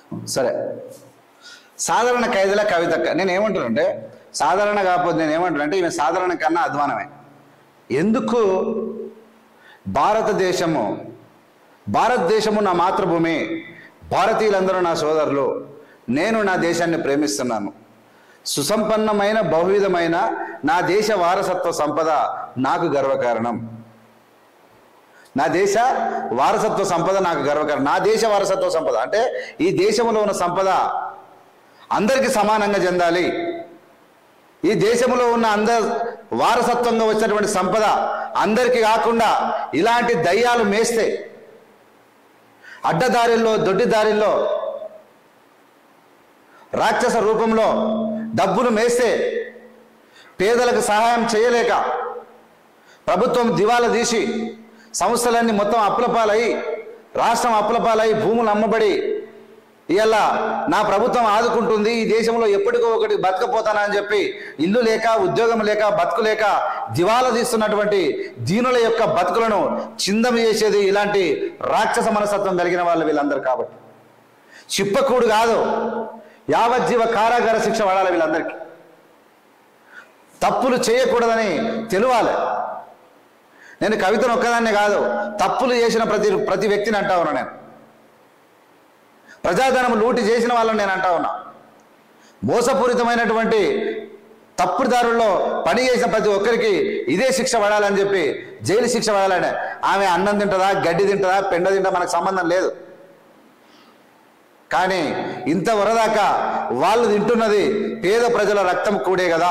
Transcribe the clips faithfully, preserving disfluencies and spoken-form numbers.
సరే, సాధారణ ఖైదీల కవిత. నేను ఏమంటానంటే సాధారణ కాకపోతే నేను ఏమంటానంటే ఈమె సాధారణ కన్నా అధ్వానమే. ఎందుకు భారతదేశము భారతదేశము నా మాతృభూమి, భారతీయులందరూ నా సోదరులు, నేను నా దేశాన్ని ప్రేమిస్తున్నాను, సుసంపన్నమైన బహువిధమైన నా దేశ వారసత్వ సంపద నాకు గర్వకారణం, నా దేశ వారసత్వ సంపద నాకు గర్వకారణం. నా దేశ వారసత్వ సంపద అంటే ఈ దేశంలో ఉన్న సంపద అందరికీ సమానంగా చెందాలి. ఈ దేశంలో ఉన్న అందరు వారసత్వంగా వచ్చినటువంటి సంపద అందరికీ కాకుండా ఇలాంటి దయ్యాలు మేస్తే, అడ్డదారిల్లో దొడ్డిదారిల్లో రాక్షస రూపంలో డబ్బును మేస్తే పేదలకు సహాయం చేయలేక ప్రభుత్వం దివాలా తీసి సంస్థలన్నీ మొత్తం అప్పులపాలై, రాష్ట్రం అప్పులపాలై, భూములు అమ్మబడి ఇలా నా ప్రభుత్వం ఆదుకుంటుంది, ఈ దేశంలో ఎప్పటికో ఒకటి బతకపోతానని చెప్పి ఇల్లు లేక ఉద్యోగం లేక బతుకు లేక దివాలా తీస్తున్నటువంటి దీనుల యొక్క బతుకులను చిందం చేసేది ఇలాంటి రాక్షస మనస్తత్వం కలిగిన వాళ్ళు వీళ్ళందరూ. కాబట్టి చిప్పకూడు కాదు, యావజ్జీవ కారాగార శిక్ష పడాలి వీళ్ళందరికీ. తప్పులు చేయకూడదని తెలియాలి. నేను కవితను ఒక్కదాన్నే కాదు, తప్పులు చేసిన ప్రతి ప్రతి వ్యక్తిని అంటా ఉన్నా. నేను ప్రజాధనం లూటి చేసిన వాళ్ళని నేను అంటా ఉన్నా. మోసపూరితమైనటువంటి తప్పుదారుల్లో పని చేసిన ప్రతి ఒక్కరికి ఇదే శిక్ష పడాలని చెప్పి, జైలు శిక్ష పడాలని. ఆమె అన్నం తింటుందా, గడ్డి తింటుందా, పెండ తింటా మనకు సంబంధం లేదు. కానీ ఇంతవరదాకా వాళ్ళు తింటున్నది పేద ప్రజల రక్తం కూడే కదా.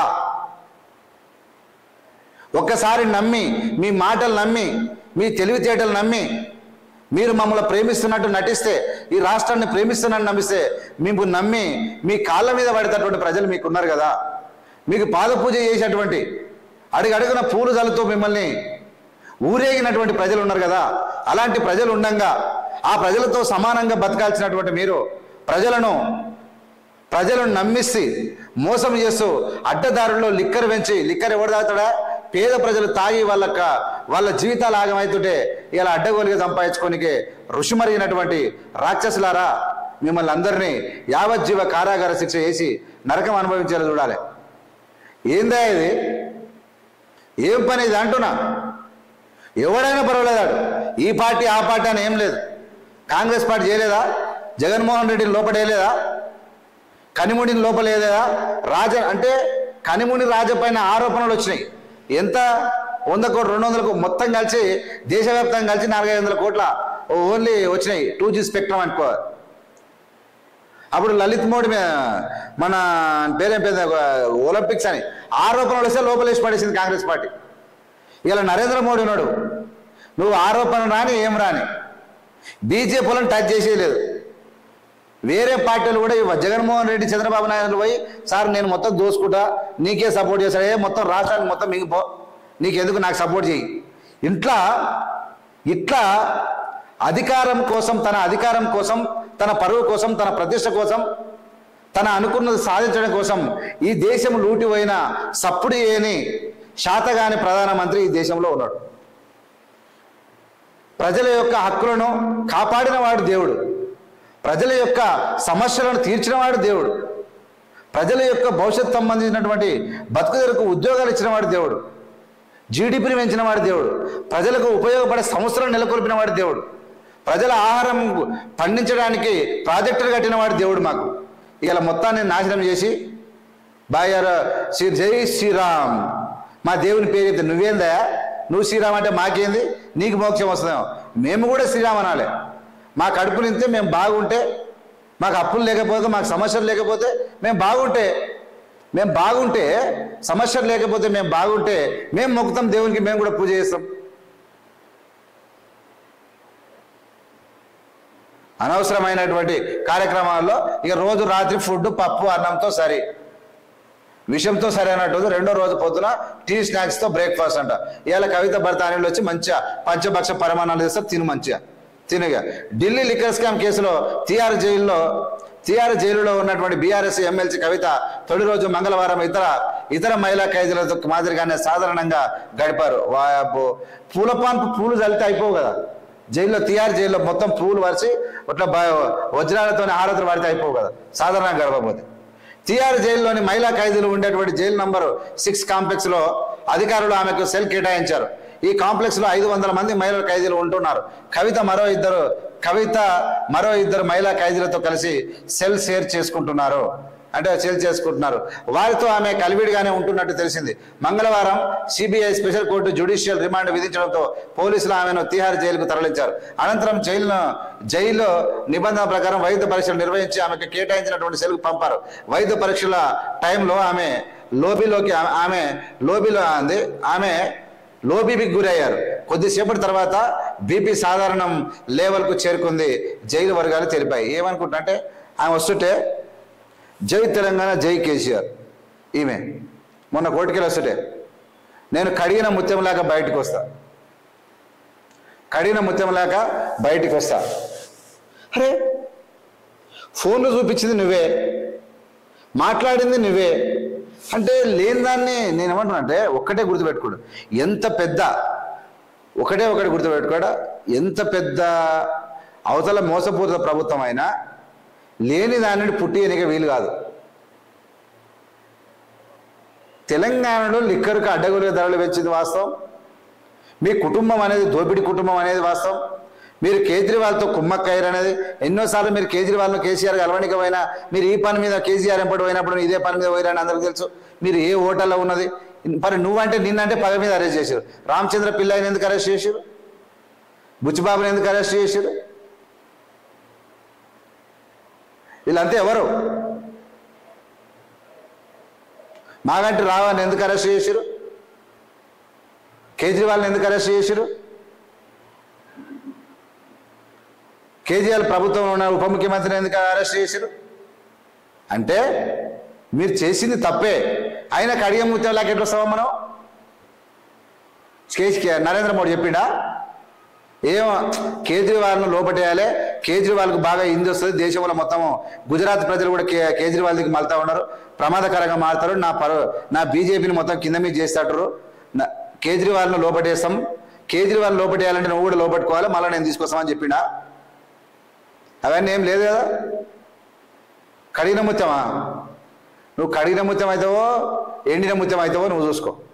ఒక్కసారి నమ్మి, మీ మాటలు నమ్మి, మీ తెలివితేటలు నమ్మి మీరు మమ్మల్ని ప్రేమిస్తున్నట్టు నటిస్తే, ఈ రాష్ట్రాన్ని ప్రేమిస్తున్నట్టు నమ్మిస్తే, మీకు నమ్మి మీ కాళ్ళ మీద పడేటటువంటి ప్రజలు మీకున్నారు కదా. మీకు పాదపూజ చేసేటువంటి, అడుగడుగున పూలు జల్లుతూ మిమ్మల్ని ఊరేగినటువంటి ప్రజలు ఉన్నారు కదా. అలాంటి ప్రజలు ఉండంగా ఆ ప్రజలతో సమానంగా బతకాల్సినటువంటి మీరు ప్రజలను ప్రజలను నమ్మిస్తే మోసం చేస్తూ అడ్డదారుల్లో లిక్కర్ పెంచి, లిక్కర్ ఎవరు తాగుతాడా, పేద ప్రజలు తాగి వాళ్ళక వాళ్ళ జీవితాలు ఆగమవుతుంటే ఇలా అడ్డగోలుగా సంపాదించుకోనికే ఋషిమరిగినటువంటి రాక్షసులారా, మిమ్మల్ని అందరినీ యావజ్జీవ కారాగార శిక్ష వేసి నరకం అనుభవించేలా చూడాలి. ఏందా ఇది, ఏం పని ఇది అంటున్నా. ఎవడైనా పర్వాలేదాడు, ఈ పార్టీ ఆ పార్టీ అని ఏం లేదు. కాంగ్రెస్ పార్టీ చేయలేదా, జగన్మోహన్ రెడ్డిని లోపడేయలేదా, కనిముడిని లోపలేదా, రాజ అంటే కనిముడి రాజ పైన ఆరోపణలు వచ్చినాయి. ఎంత, వంద కోట్లు రెండు వందల కోట్లు మొత్తం కలిసి దేశవ్యాప్తంగా కలిసి నాలుగైదు వందల కోట్ల ఓన్లీ వచ్చినాయి టూ జీ స్పెక్ట్రమ్ అనుకో. అప్పుడు లలిత్ మోడీ మీద మన పేరేం పేద ఒలింపిక్స్ అని ఆరోపణలు వస్తే లోపలేసి పడేసింది కాంగ్రెస్ పార్టీ. ఇలా నరేంద్ర మోడీ ఉన్నాడు, నువ్వు ఆరోపణ రాని ఏం రాని బీజేపీలను టచ్ చేసేది లేదు. వేరే పార్టీలు కూడా జగన్మోహన్ రెడ్డి, చంద్రబాబు నాయుడు పోయి సార్ నేను మొత్తం దోసుకుంటా, నీకే సపోర్ట్ చేస్తాడే, మొత్తం రాష్ట్రానికి మొత్తం మిగిపో, నీకెందుకు నాకు సపోర్ట్ చేయి. ఇంట్లో ఇట్లా అధికారం కోసం, తన అధికారం కోసం, తన పరువు కోసం, తన ప్రతిష్ట కోసం, తన అనుకున్నది సాధించడం కోసం ఈ దేశం లూటిపోయిన సప్పుడు ఏని శాతగాని ప్రధానమంత్రి ఈ దేశంలో ఉన్నాడు. ప్రజల యొక్క హక్కులను కాపాడిన వాడు దేవుడు, ప్రజల యొక్క సమస్యలను తీర్చిన వాడు దేవుడు, ప్రజల యొక్క భవిష్యత్తు సంబంధించినటువంటి బతుకుదలకు ఉద్యోగాలు ఇచ్చిన వాడు దేవుడు, జీడిపిని పెంచిన వాడు దేవుడు, ప్రజలకు ఉపయోగపడే సంవత్సరం నెలకొల్పిన వాడు దేవుడు, ప్రజల ఆహారం పండించడానికి ప్రాజెక్టులు కట్టిన వాడు దేవుడు. మాకు ఇలా మొత్తాన్ని నాశనం చేసి బాయార శ్రీ జై శ్రీరామ్ మా దేవుని పేరు చెప్తే నువ్వేందా, నువ్వు శ్రీరామ్ అంటే మాకేంది, నీకు మోక్షం వస్తుందేమో. మేము కూడా శ్రీరామ్ అనాలి. మా కడుపు నింతే మేము బాగుంటే, మాకు అప్పులు లేకపోతే, మాకు సమస్యలు లేకపోతే మేము బాగుంటే మేము బాగుంటే సమస్యలు లేకపోతే మేము బాగుంటే మేము మొక్కుతాం దేవునికి, మేము కూడా పూజ చేస్తాం. అనవసరమైనటువంటి కార్యక్రమాల్లో ఇక రోజు రాత్రి ఫుడ్ పప్పు అన్నంతో సరి, విషయంతో సరి అన్నట్టు. రెండో రోజు పొద్దున టీ స్నాక్స్తో బ్రేక్ఫాస్ట్ అంట. ఇవాళ కవిత భర్త అనిల్ వచ్చి మంచిగా పంచభక్ష పరిమాణాలు చేస్తారు, తిను మంచిగా తినగా. ఢిల్లీ లిక్కర్ స్కామ్ కేసులో తిహార్ జైల్లో తిహార్ జైలులో ఉన్నటువంటి బీఆర్ఎస్ ఎమ్మెల్సీ కవిత తొలి రోజు మంగళవారం ఇతర ఇతర మహిళా ఖైదీలతో మాదిరిగానే సాధారణంగా గడిపారు. పూల పాన్పు పూలు చల్లితే అయిపోవు కదా, జైల్లో తిహార్ జైల్లో మొత్తం పూలు వరిచి ఇట్లా వజ్రాలతో హారతులు వాడితే అయిపోవు కదా సాధారణంగా గడపకపోతే. తిహార్ జైల్లోని మహిళా ఖైదీలు ఉండేటువంటి జైలు నంబరు సిక్స్ కాంప్లెక్స్లో అధికారులు ఆమెకు సెల్ కేటాయించారు. ఈ కాంప్లెక్స్లో ఐదు వందల మంది మహిళా ఖైదీలు ఉంటున్నారు. కవిత మరో ఇద్దరు కవిత మరో ఇద్దరు మహిళా ఖైదీలతో కలిసి సెల్ షేర్ చేసుకుంటున్నారు అంటే సెల్ చేసుకుంటున్నారు వారితో ఆమె కలివిడిగానే ఉంటున్నట్టు తెలిసింది. మంగళవారం CBI special court judicial remand విధించడంతో పోలీసులు ఆమెను తిహార్ జైలుకు తరలించారు. అనంతరం జైలును జైల్లో నిబంధన ప్రకారం వైద్య పరీక్షలు నిర్వహించి ఆమెకు కేటాయించినటువంటి సెల్కు పంపారు. వైద్య పరీక్షల టైంలో ఆమె లోబీలోకి ఆమె లోబీలో అంది ఆమె లో బీపీకి గురయ్యారు. కొద్దిసేపటి తర్వాత బీపీ సాధారణం లెవెల్కు చేరుకుంది జైలు వర్గాలు తెలిపాయి. ఏమనుకుంటున్నా అంటే ఆమె వస్తుంటే జై తెలంగాణ జై కేసీఆర్ ఈమె మొన్న కోర్టుకెళ్ళి వస్తుంటే నేను కడిగిన ముత్యంలాగా బయటకు వస్తా కడిగిన ముత్యంలాగా బయటికి వస్తా అరే ఫోన్లు చూపించింది నువ్వే మాట్లాడింది నువ్వే అంటే లేని దాన్ని నేను ఏమంటున్నా అంటే ఒక్కటే గుర్తుపెట్టుకోడు ఎంత పెద్ద ఒకటే ఒకటి గుర్తుపెట్టుకోడా ఎంత పెద్ద అవతల మోసపూరిత ప్రభుత్వం అయినా లేని దానిని పుట్టియనిక వీలు కాదు. తెలంగాణలో లిక్కర్కు అడ్డగోలుగా ధరలు పెంచింది వాస్తవం. మీ కుటుంబం అనేది దోపిడీ కుటుంబం అనేది వాస్తవం. మీరు కేజ్రీవాల్తో కుమ్మక్కయ్యారు అనేది ఎన్నోసార్లు మీరు కేజ్రీవాల్ను కేసీఆర్ కలవడానికి పోయినా మీరు ఈ పని మీద కేసీఆర్ ఎంపటి పోయినప్పుడు ఇదే పని మీద పోయిరని అందరికీ తెలుసు. మీరు ఏ హోటల్లో ఉన్నది మరి నువ్వంటే నిన్నంటే పగ మీద అరెస్ట్ చేశారు. రామచంద్ర పిల్లాయిని ఎందుకు అరెస్ట్ చేశారు? బుచ్చిబాబుని ఎందుకు అరెస్ట్ చేశారు? వీళ్ళంతా ఎవరు? మాగంటి రావాన్ని ఎందుకు అరెస్ట్ చేశారు? కేజ్రీవాల్ని ఎందుకు అరెస్ట్ చేశారు? కేజ్రీవాల్ ప్రభుత్వంలో ఉన్న ఉప ముఖ్యమంత్రిని ఎందుకు అరెస్ట్ చేశారు? అంటే మీరు చేసింది తప్పే. అయినా కడియం ముత్యంలాగా ఎట్లా వస్తావా మనం? నరేంద్ర మోడీ చెప్పిండా ఏమో కేజ్రీవాల్ను లోపటేయాలి, కేజ్రీవాల్కు బాగా హిందీ వస్తుంది, దేశంలో మొత్తం గుజరాత్ ప్రజలు కూడా కే కేజ్రీవాల్ దిగి మళ్తా ఉన్నారు, ప్రమాదకరంగా మారుతారు, నా పరు నా బీజేపీని మొత్తం కింద మీద చేస్తాడు, కేజ్రీవాల్ను లోపటేస్తాం, కేజ్రీవాల్ లోపటేయాలంటే నువ్వు కూడా లోపట్టుకోవాలి, మళ్ళీ నేను తీసుకొస్తామని చెప్పిండా? అవన్నీ ఏం లేదు కదా. కడిగిన ముత్యమా? నువ్వు కడిగిన ముత్యం అవుతావో ఎండిన ముత్యం అవుతావో నువ్వు చూసుకో.